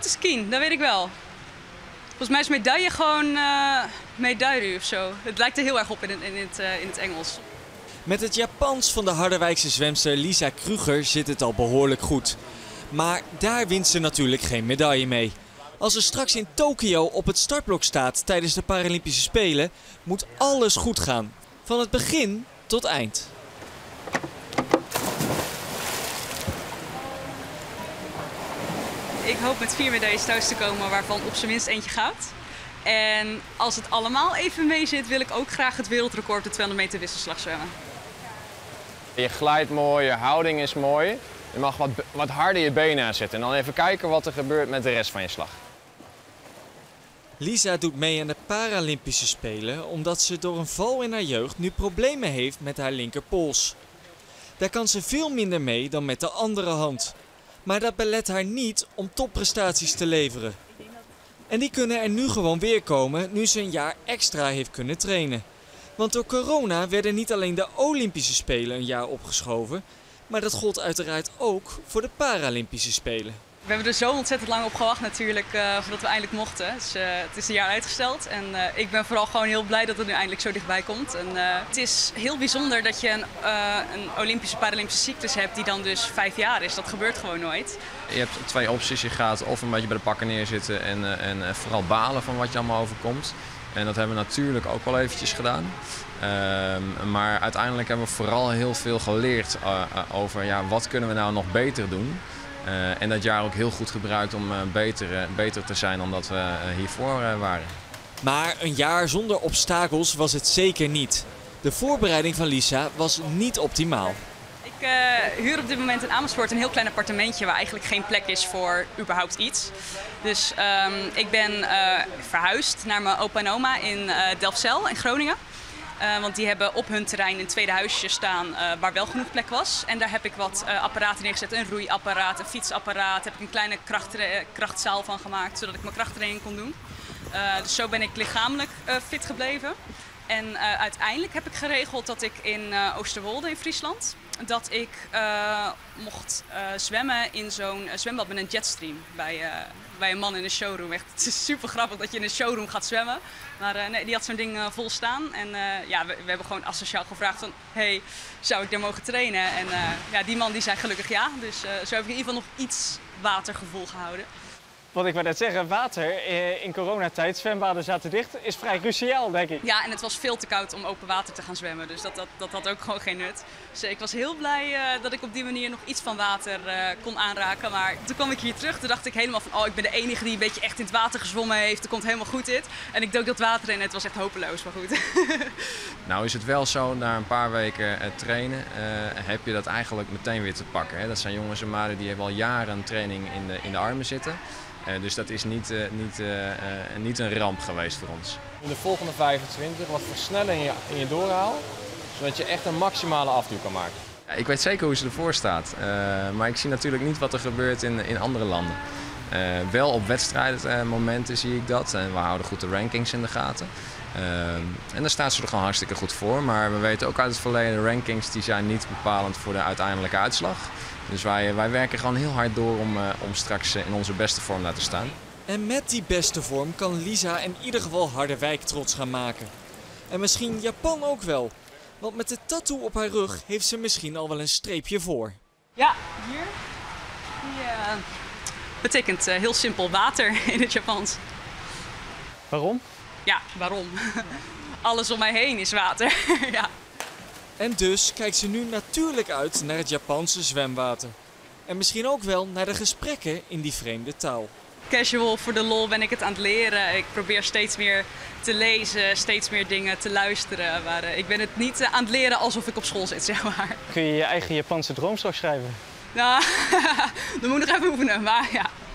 is kien, dat weet ik wel. Volgens mij is medaille gewoon medaille of zo. Het lijkt er heel erg op in het Engels. Met het Japans van de Harderwijkse zwemster Lisa Kruger zit het al behoorlijk goed. Maar daar wint ze natuurlijk geen medaille mee. Als ze straks in Tokio op het startblok staat tijdens de Paralympische Spelen, moet alles goed gaan. Van het begin tot eind. Ik hoop met 4 medailles thuis te komen, waarvan op zijn minst eentje goud. En als het allemaal even mee zit, wil ik ook graag het wereldrecord de 200 meter wisselslag zwemmen. Je glijdt mooi, je houding is mooi. Je mag wat harder je benen aanzetten en dan even kijken wat er gebeurt met de rest van je slag. Lisa doet mee aan de Paralympische Spelen omdat ze door een val in haar jeugd nu problemen heeft met haar linkerpols. Daar kan ze veel minder mee dan met de andere hand. Maar dat belet haar niet om topprestaties te leveren. En die kunnen er nu gewoon weer komen nu ze een jaar extra heeft kunnen trainen. Want door corona werden niet alleen de Olympische Spelen een jaar opgeschoven, maar dat gold uiteraard ook voor de Paralympische Spelen. We hebben er zo ontzettend lang op gewacht natuurlijk, voordat we eindelijk mochten. Dus, het is een jaar uitgesteld en ik ben vooral gewoon heel blij dat het nu eindelijk zo dichtbij komt. En, het is heel bijzonder dat je een Olympische Paralympische cyclus hebt die dan dus 5 jaar is. Dat gebeurt gewoon nooit. Je hebt 2 opties. Je gaat of een beetje bij de pakken neerzitten en vooral balen van wat je allemaal overkomt. En dat hebben we natuurlijk ook wel eventjes gedaan. Maar uiteindelijk hebben we vooral heel veel geleerd over wat kunnen we nou nog beter doen. En dat jaar ook heel goed gebruikt om beter te zijn dan dat we hiervoor waren. Maar een jaar zonder obstakels was het zeker niet. De voorbereiding van Lisa was niet optimaal. Ik huur op dit moment in Amersfoort een heel klein appartementje waar eigenlijk geen plek is voor überhaupt iets. Dus ik ben verhuisd naar mijn opa en oma in Delfzijl in Groningen. Want die hebben op hun terrein een tweede huisje staan waar wel genoeg plek was. En daar heb ik wat apparaten neergezet. Een roeiapparaat, een fietsapparaat. Heb ik een kleine krachtzaal van gemaakt, zodat ik mijn krachttraining kon doen. Dus zo ben ik lichamelijk fit gebleven. En uiteindelijk heb ik geregeld dat ik in Oosterwolde in Friesland, dat ik mocht zwemmen in zo'n zwembad met een jetstream bij een man in een showroom. Echt, het is super grappig dat je in een showroom gaat zwemmen. Maar nee, die had zo'n ding vol staan. En we hebben gewoon asociaal gevraagd van, hey, zou ik daar mogen trainen? En die man die zei gelukkig ja. Dus zo heb ik in ieder geval nog iets watergevoel gehouden. Wat ik wou net zeggen, water in coronatijd, zwembaden zaten dicht, is vrij cruciaal, denk ik. Ja, en het was veel te koud om open water te gaan zwemmen, dus dat had ook gewoon geen nut. Dus ik was heel blij dat ik op die manier nog iets van water kon aanraken. Maar toen kwam ik hier terug, toen dacht ik helemaal van, ik ben de enige die een beetje echt in het water gezwommen heeft. Er komt helemaal goed dit. En ik dook dat water in en het was echt hopeloos, maar goed. Nou is het wel zo, na een paar weken trainen heb je dat eigenlijk meteen weer te pakken. Hè? Dat zijn jongens en meiden die hebben al jaren training in de armen zitten. Dus dat is niet een ramp geweest voor ons. In de volgende 25 wat versnellen in je doorhaal, zodat je echt een maximale afduw kan maken. Ja, ik weet zeker hoe ze ervoor staat, maar ik zie natuurlijk niet wat er gebeurt in andere landen. Wel op wedstrijdmomenten zie ik dat en we houden goed de rankings in de gaten. En daar staat ze er gewoon hartstikke goed voor, maar we weten ook uit het verleden, de rankings die zijn niet bepalend voor de uiteindelijke uitslag. Dus wij werken gewoon heel hard door om straks in onze beste vorm daar te staan. En met die beste vorm kan Lisa in ieder geval Harderwijk trots gaan maken. En misschien Japan ook wel. Want met de tattoo op haar rug heeft ze misschien al wel een streepje voor. Ja, hier. Die betekent heel simpel water in het Japans. Waarom? Ja, waarom? Alles om mij heen is water. Ja. En dus kijkt ze nu natuurlijk uit naar het Japanse zwemwater. En misschien ook wel naar de gesprekken in die vreemde taal. Casual, voor de lol ben ik het aan het leren. Ik probeer steeds meer te lezen, steeds meer dingen te luisteren. Maar ik ben het niet aan het leren alsof ik op school zit, zeg maar. Kun je je eigen Japanse droomslag schrijven? Nou, dan moet ik nog even oefenen, maar ja.